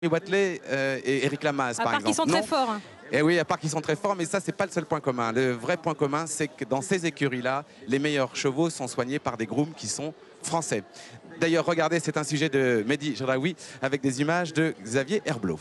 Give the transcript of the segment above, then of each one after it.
Watley et Eric Lamaze, par exemple. Ils sont très forts. Et oui, à part qu'ils sont très forts, mais ça, c'est pas le seul point commun. Le vrai point commun, c'est que dans ces écuries-là, les meilleurs chevaux sont soignés par des grooms qui sont français. D'ailleurs, regardez, c'est un sujet de Mehdi Jraoui avec des images de Xavier Herblot.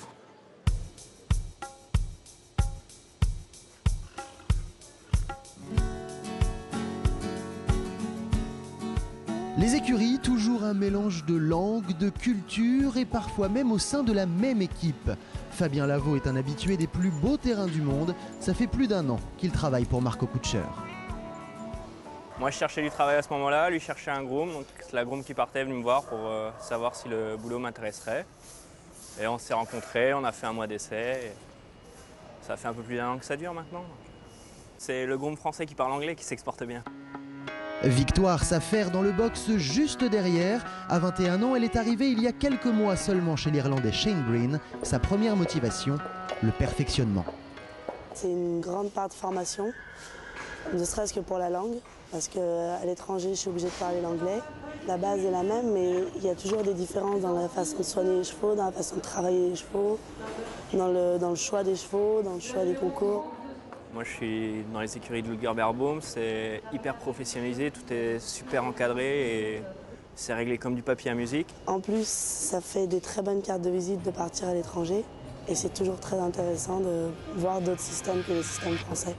Les écuries, toujours un mélange de langues, de cultures et parfois même au sein de la même équipe. Fabien Lavaux est un habitué des plus beaux terrains du monde. Ça fait plus d'1 an qu'il travaille pour Marco Kutscher. Moi, je cherchais du travail à ce moment-là, lui cherchait un groom. Donc c'est la groom qui partait est venue me voir pour savoir si le boulot m'intéresserait. Et on s'est rencontrés, on a fait un mois d'essai. Ça fait un peu plus d'1 an que ça dure maintenant. C'est le groom français qui parle anglais qui s'exporte bien. Victoire s'affaire dans le box juste derrière. À 21 ans, elle est arrivée il y a quelques mois seulement chez l'Irlandais Shane Green. Sa première motivation, le perfectionnement. C'est une grande part de formation, ne serait-ce que pour la langue, parce qu'à l'étranger, je suis obligée de parler l'anglais. La base est la même, mais il y a toujours des différences dans la façon de soigner les chevaux, dans la façon de travailler les chevaux, dans le choix des chevaux, dans le choix des concours. Moi, je suis dans les écuries de Ludger Beerbohm, c'est hyper professionnalisé, tout est super encadré et c'est réglé comme du papier à musique. En plus, ça fait des très bonnes cartes de visite de partir à l'étranger et c'est toujours très intéressant de voir d'autres systèmes que les systèmes français.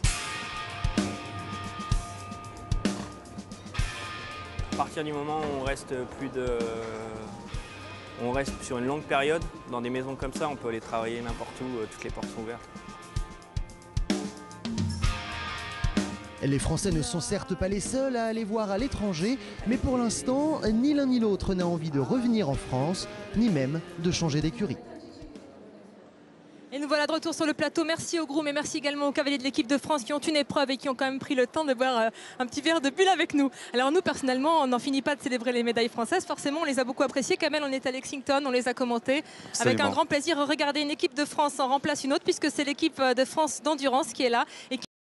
À partir du moment où on reste sur une longue période, dans des maisons comme ça, on peut aller travailler n'importe où, toutes les portes sont ouvertes. Les Français ne sont certes pas les seuls à aller voir à l'étranger, mais pour l'instant, ni l'un ni l'autre n'a envie de revenir en France, ni même de changer d'écurie. Et nous voilà de retour sur le plateau. Merci aux grooms et merci également aux cavaliers de l'équipe de France qui ont une épreuve et qui ont quand même pris le temps de boire un petit verre de bulle avec nous. Alors nous, personnellement, on n'en finit pas de célébrer les médailles françaises. Forcément, on les a beaucoup appréciées. Kamel, on est à Lexington, on les a commentés. Avec un grand plaisir. Regardez, une équipe de France en remplace une autre puisque c'est l'équipe de France d'endurance qui est là. Et